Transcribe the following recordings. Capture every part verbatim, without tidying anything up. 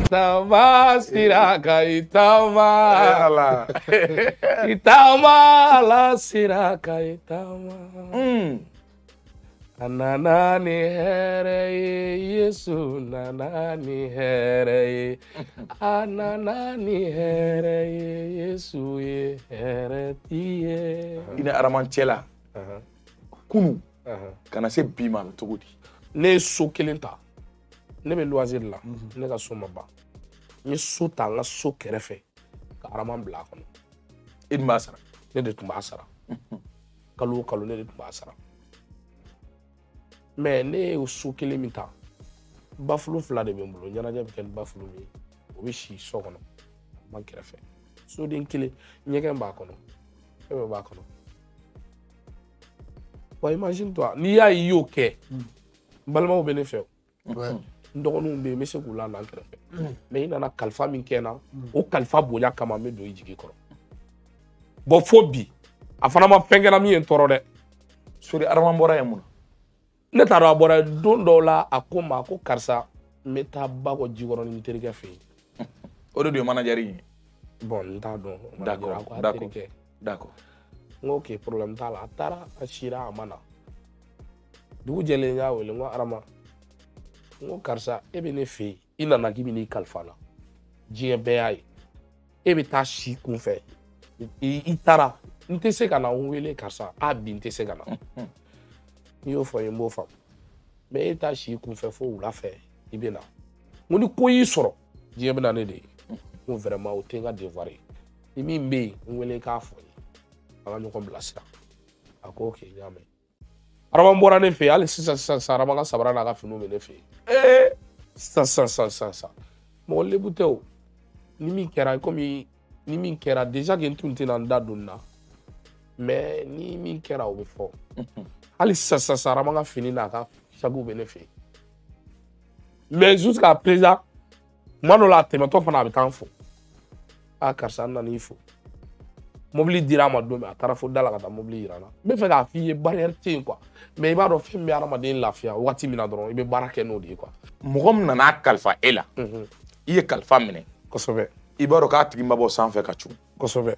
Itama siraka itama. Itama la siraka itama. Mm. Ananani here Yesu nanani here. Ananani here Yesu ye here tiye. Ina aramanchela. Kunu. Kana se bima togodi. Ne so kelenta. Ne be loisir la. Ne ka so maba. Ni so ta nga so kerefe. Ka araman bla kono. In masara. Ne de tumba asara. Kalu kalu ne de tumba asara. Mais ne o so kele minta. Buffalo fla de bembolo. Nyana ja bikel buffalo mi. O bi shi so kono. Man kerefe. So den kele nyeke mba kono. E be ba kono. Bah, imagine-toi, ni ya yo ke. Balma o benefit. Ouais. Ndogonu be mese kula na krefe. Mais ina na kalfa min kena, o kalfa bonya kama me do ijigi koro. Bo fobi. Afana ma pengena mi entoro de. Sori arama mbora yamuna. Ne taro abora don do la akoma ko karsa meta ba ko jigoro ni terike fe. O de manageri. Bon, nta don. D'accord, d'accord. D'accord. Ok, problème ta la tara ashira amana. Dugu jele nya wele ngo arama. Ngo karsa ebe ne fe ina na gibi ni kalfala. Jie be ai. Ebe ta shi kun fe. I tara nte se kana wele karsa abi nte se kana. Yo fo yembo fam. Me ta shi kun fe fo wula fe ibe na. Ngoni ko yi soro. Jie be na ne de. Ngo vraiment o tenga devoir. Imi mbe wele ka fo. Agano ko blasira ako ke nyame arama mbora ne fe ali sisa sisa arama ka sabara na ka finu me ne fe eh sa sa sa sa sa mo le buteo ni mi kera komi ni mi kera déjà que ntunte na ndaduna mais ni mi kera o before ali sisa sisa arama ka fini na ka chagu be ne fe mais jusqu'à présent moi no la teme to fana be tan fo a karsa na ni fo mobili dira ma do me atara fo dala ka mobili irana be fe ka fi barrière tin quoi mais ba do fi mi arama den lafia wati mina doron ibe barake no di quoi mogom na na kalfa ela mhm iye kalfa mine kosobe ibaro ka tigi mabo sanfe ka chu kosobe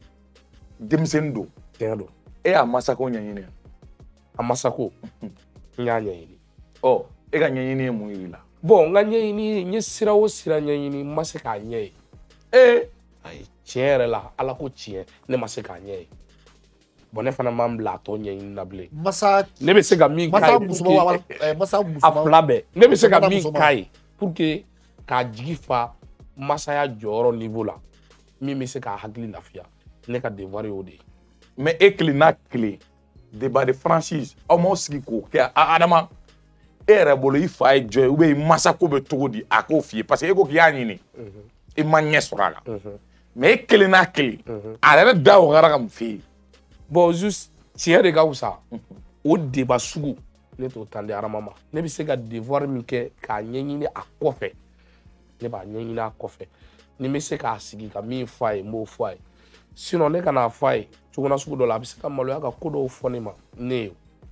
demsendo tendo e a masako nyanyine a masako nyanya yini oh e ga nyanyine mu yila bon nga nyanyini nye sira o sira nyanyini masaka nyai eh ay tiere la ala ko tie ne masaka nyai bonne fana mambla to nyanyini nable masa ne be se ga mi kai musuma masa musuma aflabe ne be se ga mi kai pour que ka jigifa masaya joro niveau la mi me se ka hagli lafia ne ka devoir yodi mais ekli na clé débat de franchise au mo sigi ko ke adama era bolo ifa e joy ube masako be togodi akofie parce que eko ki anyini e manye sorala mais ekli na clé ala da o gara kam fi bon juste tiens de gausa o débat sugu ne to tande aramama ne bi se ga devoir mi ke ka nyanyini akofe ne ba nyanyini akofe ni me se ka sigi ka mi fai mo fai sinon ne kana fai tuguna sugu do la bi se ka malo ya ka kodo foni ma ne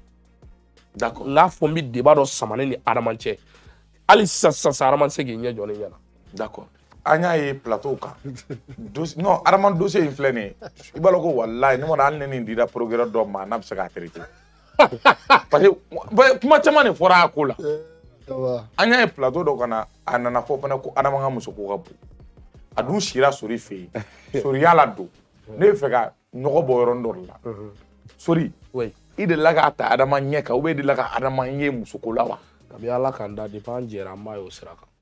d'accord la fombi débat do samane ni aramanche ali sa sa aramanche ge nya joni yana d'accord anya e plateau ka dos non araman dossier inflene ibalo ko wallahi ni mo dal ne ni dida programme do ma na bi se ka traiter parce que kuma chama ne fora ko la anya e plateau do kana anana fo pana ko adama nga muso ko gabu adu shira sori fe sori yala do ne fe ka nogo boyron do la sori oui ide laga ta adama nyeka ube de laga adama nye muso ko lawa kabi ala kanda depend jera mayo siraka